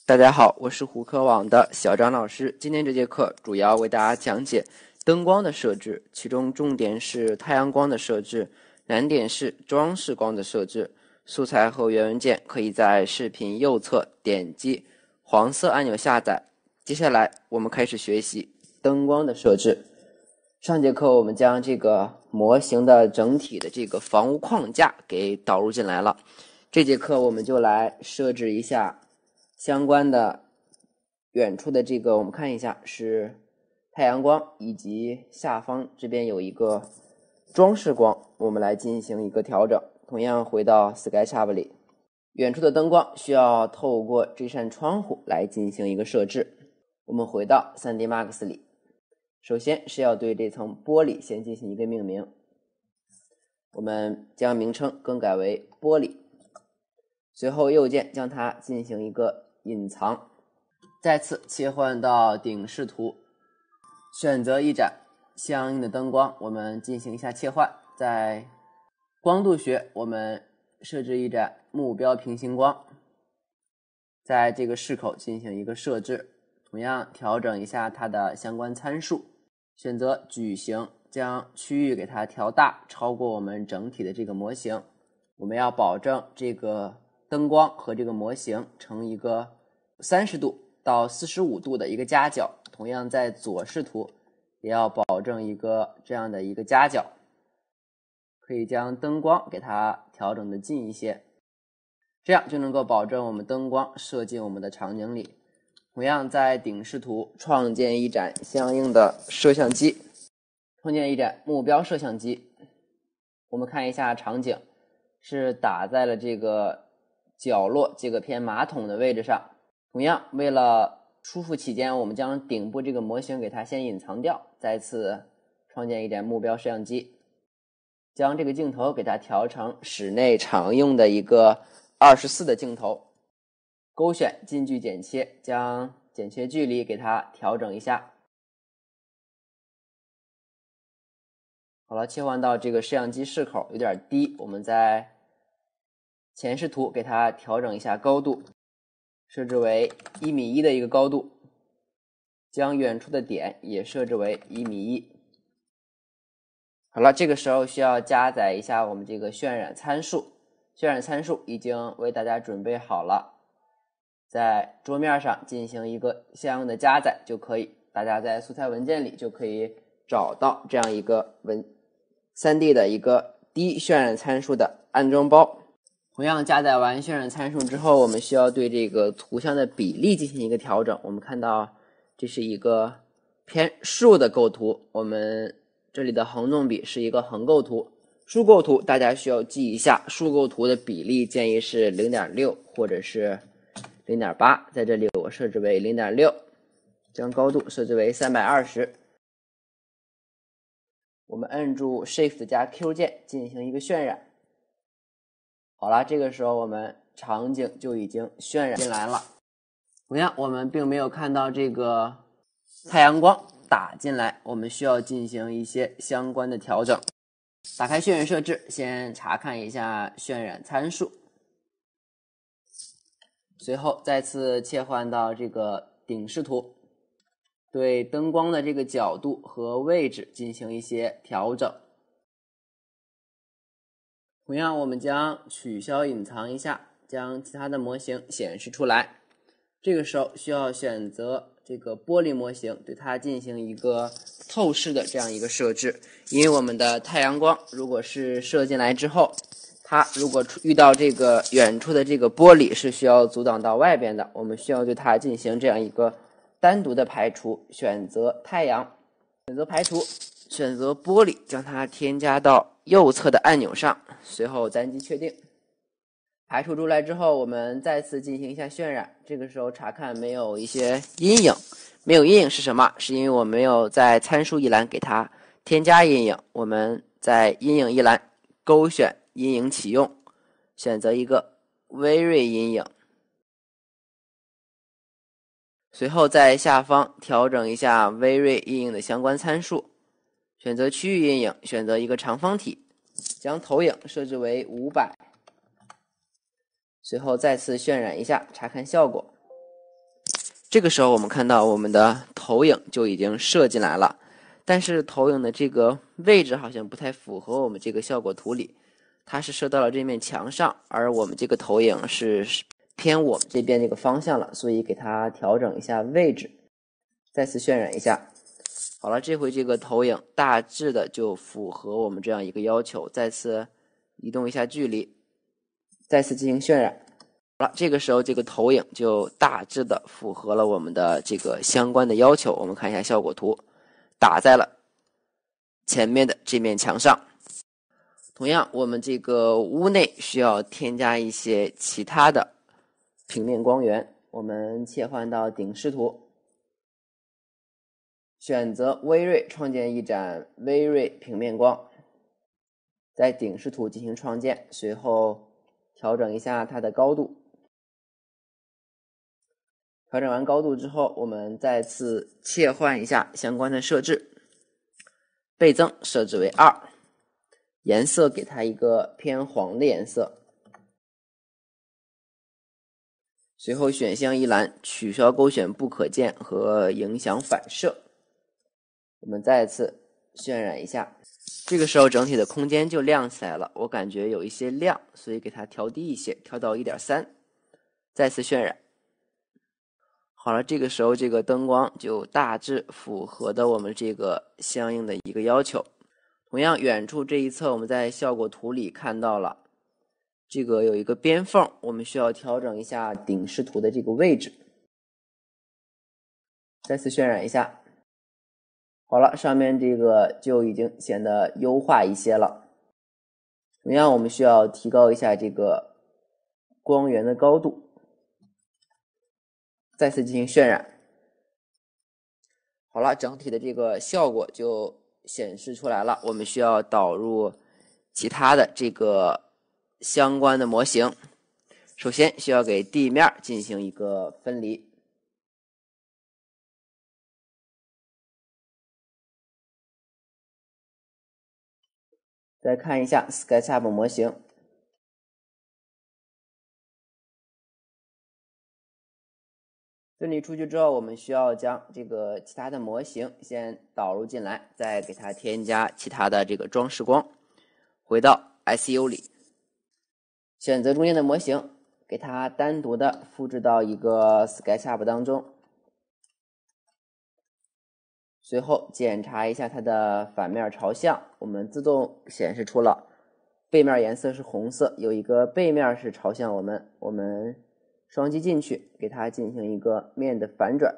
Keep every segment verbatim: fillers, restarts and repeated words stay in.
大家好，我是虎科网的小张老师。今天这节课主要为大家讲解灯光的设置，其中重点是太阳光的设置，难点是装饰光的设置。素材和原文件可以在视频右侧点击黄色按钮下载。接下来我们开始学习灯光的设置。上节课我们将这个模型的整体的这个房屋框架给导入进来了，这节课我们就来设置一下相关的远处的这个，我们看一下是太阳光，以及下方这边有一个装饰光，我们来进行一个调整。同样回到 SketchUp 里，远处的灯光需要透过这扇窗户来进行一个设置。我们回到 三 D Max 里，首先是要对这层玻璃先进行一个命名，我们将名称更改为玻璃，随后右键将它进行一个隐藏，再次切换到顶视图，选择一盏相应的灯光，我们进行一下切换。在光度学我们设置一盏目标平行光，在这个视口进行一个设置，同样调整一下它的相关参数，选择矩形，将区域给它调大，超过我们整体的这个模型。我们要保证这个灯光和这个模型成一个三十度到四十五度的一个夹角，同样在左视图也要保证一个这样的一个夹角，可以将灯光给它调整的近一些，这样就能够保证我们灯光射进我们的场景里。同样在顶视图创建一盏相应的摄像机，创建一盏目标摄像机，我们看一下场景是打在了这个角落这个偏马桶的位置上。同样为了舒服起见，我们将顶部这个模型给它先隐藏掉，再次创建一盏目标摄像机，将这个镜头给它调成室内常用的一个二十四的镜头，勾选近距剪切，将剪切距离给它调整一下。好了，切换到这个摄像机视口有点低，我们在前视图给它调整一下高度，设置为一米一的一个高度，将远处的点也设置为一米一。好了，这个时候需要加载一下我们这个渲染参数，渲染参数已经为大家准备好了，在桌面上进行一个相应的加载就可以，大家在素材文件里就可以找到这样一个文 三 D 的一个低渲染参数的安装包。同样加载完渲染参数之后，我们需要对这个图像的比例进行一个调整。我们看到这是一个偏竖的构图，我们这里的横纵比是一个横构图，竖构图大家需要记一下，竖构图的比例建议是 零点六 或者是 零点八， 在这里我设置为 零点六， 将高度设置为三百二十。我们按住 Shift 加 Q 键进行一个渲染。好了，这个时候我们场景就已经渲染进来了。同样我们并没有看到这个太阳光打进来，我们需要进行一些相关的调整。打开渲染设置，先查看一下渲染参数，随后再次切换到这个顶视图，对灯光的这个角度和位置进行一些调整。同样我们将取消隐藏一下，将其他的模型显示出来。这个时候需要选择这个玻璃模型，对它进行一个透视的这样一个设置，因为我们的太阳光如果是射进来之后，它如果遇到这个远处的这个玻璃是需要阻挡到外边的，我们需要对它进行这样一个单独的排除。选择太阳，选择排除，选择玻璃，将它添加到右侧的按钮上，随后单击确定。排除出来之后，我们再次进行一下渲染，这个时候查看没有一些阴影，没有阴影是什么？是因为我没有在参数一栏给它添加阴影。我们在阴影一栏勾选阴影启用，选择一个微锐阴影，随后在下方调整一下微锐阴影的相关参数，选择区域阴影，选择一个长方体，将投影设置为五百，随后再次渲染一下，查看效果。 这个时候我们看到我们的投影就已经射进来了，但是投影的这个位置好像不太符合我们这个效果图里，它是射到了这面墙上，而我们这个投影是偏我们这边这个方向了，所以给它调整一下位置，再次渲染一下。好了，这回这个投影大致的就符合我们这样一个要求，再次移动一下距离，再次进行渲染。好了，这个时候这个投影就大致的符合了我们的这个相关的要求。我们看一下效果图，打在了前面的这面墙上。同样，我们这个屋内需要添加一些其他的平面光源，我们切换到顶视图，选择微锐，创建一盏微锐平面光，在顶视图进行创建，随后调整一下它的高度。调整完高度之后，我们再次切换一下相关的设置，倍增设置为二，颜色给它一个偏黄的颜色。随后选项一栏取消勾选不可见和影响反射，我们再次渲染一下。这个时候整体的空间就亮起来了，我感觉有一些亮，所以给它调低一些，调到 一点三， 再次渲染。好了，这个时候这个灯光就大致符合的我们这个相应的一个要求。同样，远处这一侧我们在效果图里看到了这个有一个边缝，我们需要调整一下顶视图的这个位置，再次渲染一下。好了，上面这个就已经显得优化一些了。同样，我们需要提高一下这个光源的高度，再次进行渲染。好了，整体的这个效果就显示出来了。我们需要导入其他的这个相关的模型。首先需要给地面进行一个分离。再看一下 SketchUp 模型。分离出去之后，我们需要将这个其他的模型先导入进来，再给它添加其他的这个装饰光。回到 S U 里，选择中间的模型，给它单独的复制到一个 SketchUp 当中。随后检查一下它的反面朝向，我们自动显示出了背面颜色是红色，有一个背面是朝向我们，我们双击进去，给它进行一个面的反转。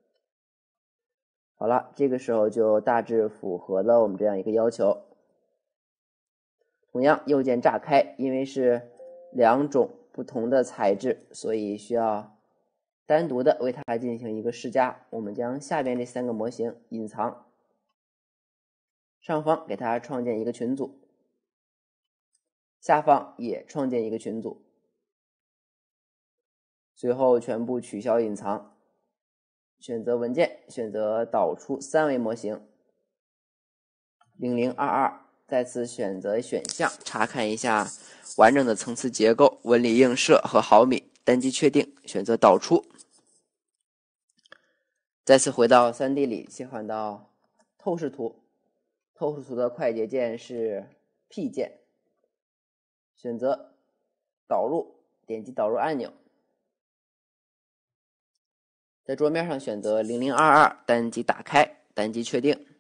好了，这个时候就大致符合了我们这样一个要求。同样，右键炸开，因为是两种不同的材质，所以需要单独的为它进行一个试加。我们将下边这三个模型隐藏，上方给它创建一个群组，下方也创建一个群组，随后全部取消隐藏，选择文件，选择导出三维模型零零二二，再次选择选项，查看一下完整的层次结构、纹理映射和毫米，单击确定，选择导出。再次回到 三 D 里，切换到透视图，透视图的快捷键是 P 键，选择导入，点击导入按钮，在桌面上选择零零二二，单击打开，单击确定。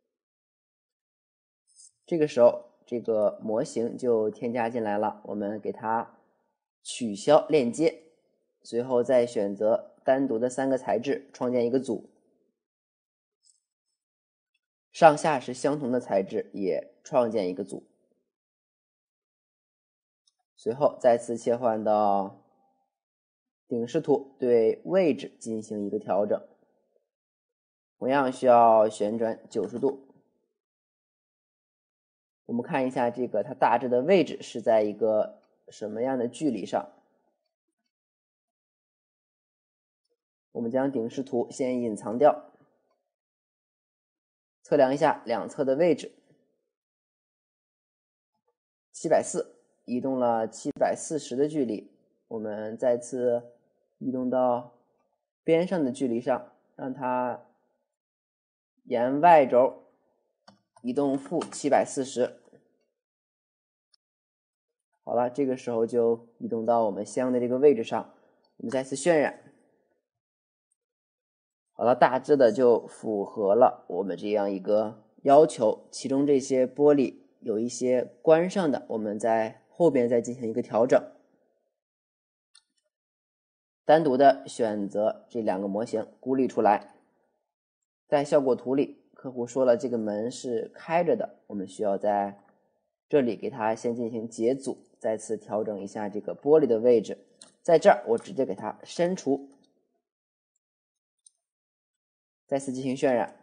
这个时候这个模型就添加进来了，我们给它取消链接，随后再选择单独的三个材质，创建一个组，上下是相同的材质，也创建一个组，随后再次切换到顶视图，对位置进行一个调整，同样需要旋转九十度。我们看一下这个它大致的位置是在一个什么样的距离上。我们将顶视图先隐藏掉，测量一下两侧的位置，七百四十，移动了七百四十的距离。我们再次移动到边上的距离上，让它沿 Y 轴移动负七百四十。好了，这个时候就移动到我们相应的这个位置上，我们再次渲染。好了，大致的就符合了我们这样一个要求。其中这些玻璃有一些关上的，我们在后边再进行一个调整。单独的选择这两个模型孤立出来，在效果图里，客户说了这个门是开着的，我们需要在这里给它先进行解组，再次调整一下这个玻璃的位置。在这儿我直接给它删除，再次进行渲染，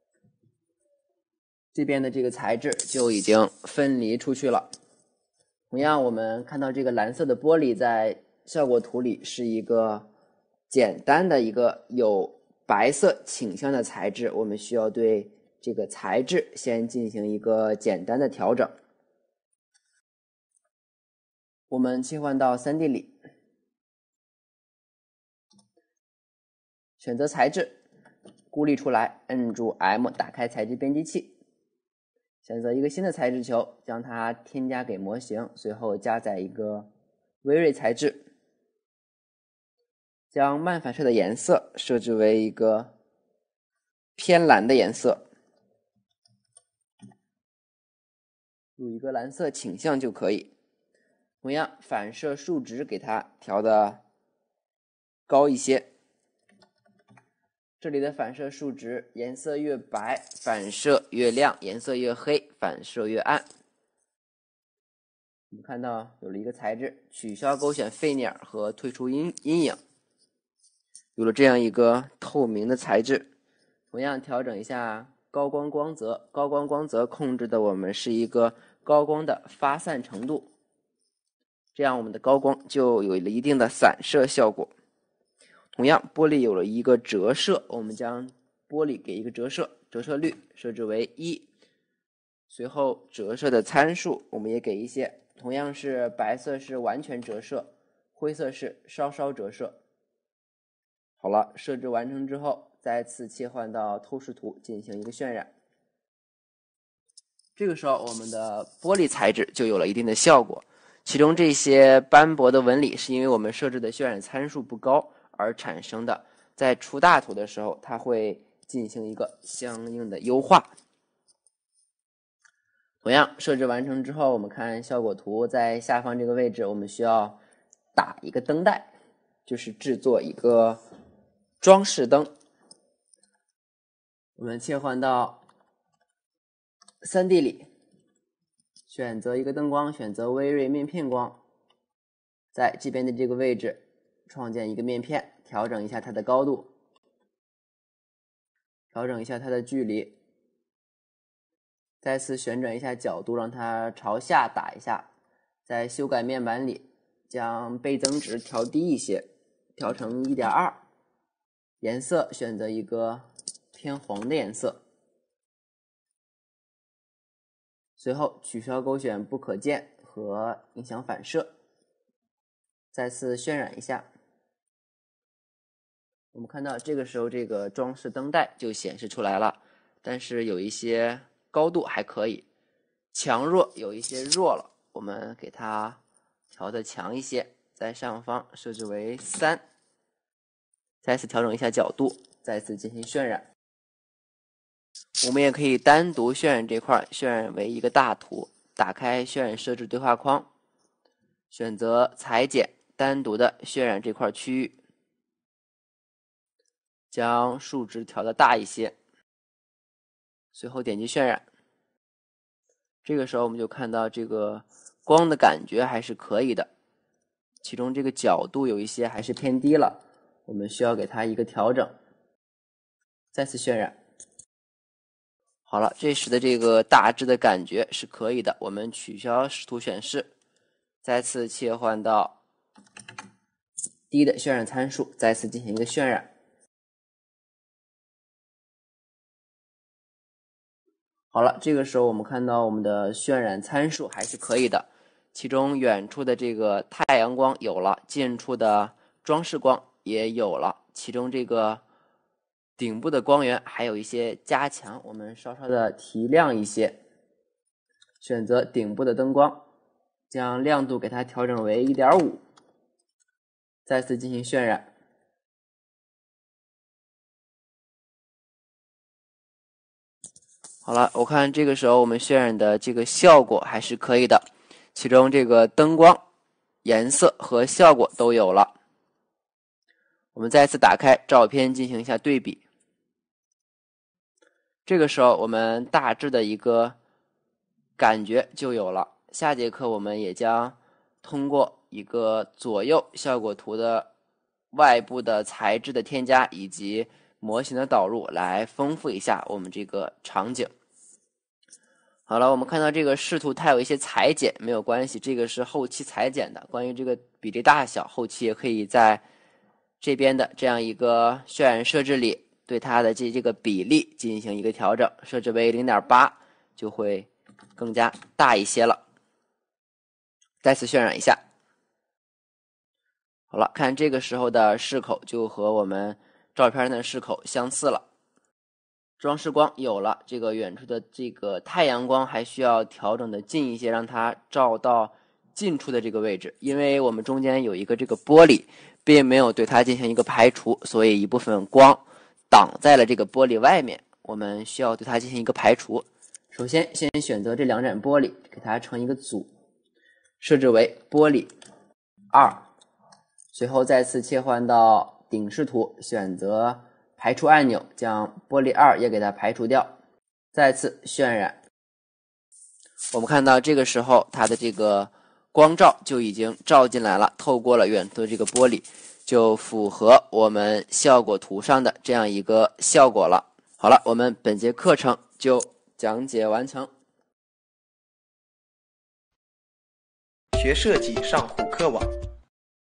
这边的这个材质就已经分离出去了。同样，我们看到这个蓝色的玻璃在效果图里是一个简单的一个有白色倾向的材质，我们需要对这个材质先进行一个简单的调整。我们切换到 三 D 里，选择材质，孤立出来，摁住 M 打开材质编辑器，选择一个新的材质球，将它添加给模型，随后加载一个微锐材质，将漫反射的颜色设置为一个偏蓝的颜色，有一个蓝色倾向就可以。同样，反射数值给它调的高一些，这里的反射数值，颜色越白反射越亮，颜色越黑反射越暗。我们看到有了一个材质，取消勾选沸点和退出阴阴影，有了这样一个透明的材质。同样调整一下高光光泽，高光光泽控制的我们是一个高光的发散程度，这样我们的高光就有了一定的散射效果。同样，玻璃有了一个折射，我们将玻璃给一个折射，折射率设置为一，随后折射的参数我们也给一些，同样是白色是完全折射，灰色是稍稍折射。好了，设置完成之后，再次切换到透视图进行一个渲染。这个时候我们的玻璃材质就有了一定的效果，其中这些斑驳的纹理是因为我们设置的渲染参数不高而产生的，在出大图的时候它会进行一个相应的优化。同样设置完成之后，我们看效果图，在下方这个位置我们需要打一个灯带，就是制作一个装饰灯。我们切换到 三 D 里，选择一个灯光，选择微锐面片光，在这边的这个位置创建一个面片，调整一下它的高度，调整一下它的距离，再次旋转一下角度，让它朝下打一下，在修改面板里将倍增值调低一些，调成 一点二， 颜色选择一个偏黄的颜色，随后取消勾选不可见和影响反射，再次渲染一下。我们看到这个时候这个装饰灯带就显示出来了，但是有一些高度还可以，强弱有一些弱了，我们给它调的强一些，在上方设置为三，再次调整一下角度，再次进行渲染。我们也可以单独渲染这块，渲染为一个大图，打开渲染设置对话框，选择裁剪，单独的渲染这块区域，将数值调的大一些，随后点击渲染。这个时候我们就看到这个光的感觉还是可以的，其中这个角度有一些还是偏低了，我们需要给它一个调整，再次渲染。好了，这时的这个大致的感觉是可以的，我们取消视图显示，再次切换到低的渲染参数，再次进行一个渲染。好了，这个时候我们看到我们的渲染参数还是可以的，其中远处的这个太阳光有了，近处的装饰光也有了， 其中这个顶部的光源还有一些加强，我们稍稍的提亮一些，选择顶部的灯光，将亮度给它调整为 一点五， 再次进行渲染。好了，我看这个时候我们渲染的这个效果还是可以的，其中这个灯光、颜色和效果都有了。我们再次打开照片进行一下对比。这个时候我们大致的一个感觉就有了。下节课我们也将通过一个左右效果图的外部的材质的添加以及模型的导入来丰富一下我们这个场景。好了，我们看到这个视图它有一些裁剪，没有关系，这个是后期裁剪的。关于这个比例大小，后期也可以在这边的这样一个渲染设置里对它的这这个比例进行一个调整，设置为 零点八 就会更加大一些了。再次渲染一下。好了，看这个时候的视口就和我们照片的视口相似了。装饰光有了，这个远处的这个太阳光还需要调整的近一些，让它照到近处的这个位置，因为我们中间有一个这个玻璃，并没有对它进行一个排除，所以一部分光挡在了这个玻璃外面，我们需要对它进行一个排除。首先先选择这两盏玻璃，给它成一个组，设置为玻璃二，随后再次切换到顶视图，选择排除按钮，将玻璃二也给它排除掉，再次渲染。我们看到这个时候它的这个光照就已经照进来了，透过了远处的这个玻璃，就符合我们效果图上的这样一个效果了。好了，我们本节课程就讲解完成。 学设计上虎课网。